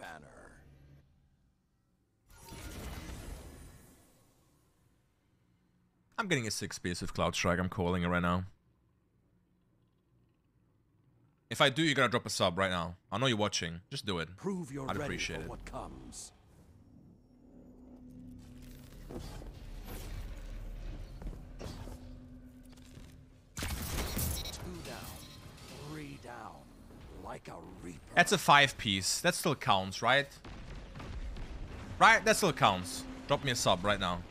banner. I'm getting a 6-piece with Cloud Strike. I'm calling it right now. If I do, you're gonna drop a sub right now. I know you're watching. Just do it. Prove you're I'd ready appreciate for it. what comes. Two down, three down, like a reaper. That's a 5-piece. That still counts, right? Right? That still counts. Drop me a sub right now.